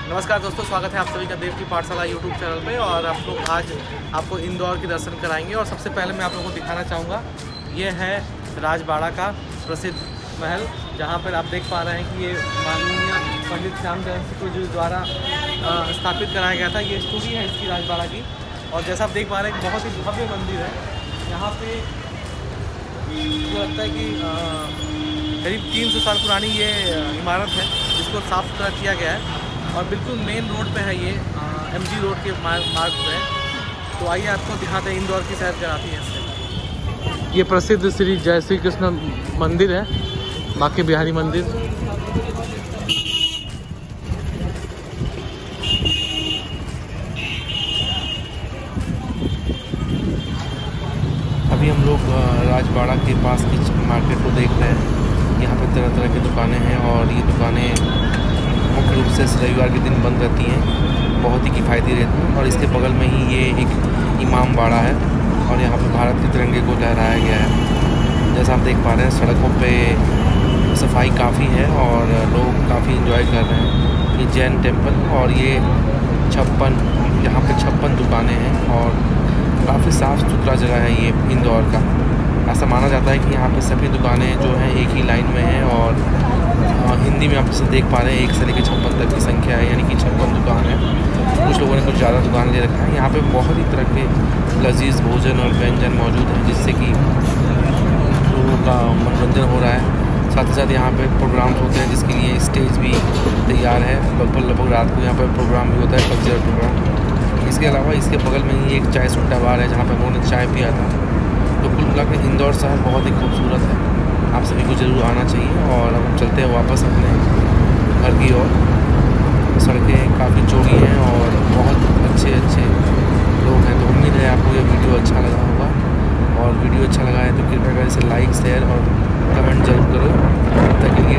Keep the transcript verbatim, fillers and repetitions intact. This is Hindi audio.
नमस्कार दोस्तों, स्वागत है आप सभी का देव की पाठशाला यूट्यूब चैनल पे। और आप लोग आज आपको इंदौर के दर्शन कराएंगे। और सबसे पहले मैं आप लोगों को दिखाना चाहूँगा, ये है राजबाड़ा का प्रसिद्ध महल, जहाँ पर आप देख पा रहे हैं कि ये माननीय पंडित श्यामचरण सिक्कू जी द्वारा स्थापित कराया गया था। ये स्टोरी है इसकी राजबाड़ा की। और जैसा आप देख पा रहे हैं, बहुत ही भव्य मंदिर है। यहाँ पे मुझे लगता है कि करीब तीन सौ साल पुरानी ये इमारत है, जिसको साफ़ सुथरा किया गया है। और बिल्कुल मेन रोड पे है ये, एमजी रोड के मार्ग पे है। तो आइए आपको दिखाते हैं, इंदौर की सैर कराती है इससे। ये प्रसिद्ध श्री जय श्री कृष्ण मंदिर है, बांके बिहारी मंदिर। अभी हम लोग राजबाड़ा के पास की मार्केट को देख रहे हैं। यहाँ पे तरह तरह की दुकानें हैं और ये दुकानें मुख्य रूप से रविवार के दिन बंद रहती हैं, बहुत ही किफ़ायती रहती हैं। और इसके बगल में ही ये एक इमाम बाड़ा है और यहाँ पे भारत के तिरंगे को लहराया गया है। जैसा आप देख पा रहे हैं, सड़कों पे सफाई काफ़ी है और लोग काफ़ी एंजॉय कर रहे हैं। ये जैन टेम्पल और ये छप्पन, यहाँ पे छप्पन दुकानें हैं और काफ़ी साफ़ सुथरा जगह है ये इंदौर का। ऐसा माना जाता है कि यहाँ पे सभी दुकानें जो हैं एक ही लाइन में हैं और हिंदी में आप इसे देख पा रहे हैं, एक से लेकर छप्पन तक की संख्या है, यानी कि छप्पन दुकान है। कुछ लोगों ने कुछ ज़्यादा दुकान ले रखा है। यहाँ पे बहुत ही तरह के लजीज भोजन और व्यंजन मौजूद हैं, जिससे कि लोगों का मनोरंजन हो रहा है। साथ ही साथ यहाँ पे प्रोग्राम्स होते हैं, जिसके लिए स्टेज भी तैयार है। लगभग लगभग रात को यहाँ पर प्रोग्राम भी होता है, कल्चरल प्रोग्राम। इसके अलावा इसके बगल में ही एक चाय सुट्टा बार है, जहाँ पर उन्होंने चाय पिया था। तो कुल मिलाकर इंदौर शहर बहुत ही खूबसूरत है, आप सभी को ज़रूर आना चाहिए। और अब हम चलते हैं वापस अपने घर की ओर। सड़कें काफ़ी चौड़ी हैं और बहुत अच्छे अच्छे लोग हैं। तो उम्मीद है आपको ये वीडियो अच्छा लगा होगा, और वीडियो अच्छा लगा है तो कृपया कर इसे लाइक, शेयर और कमेंट जरूर करो। तब तक के लिए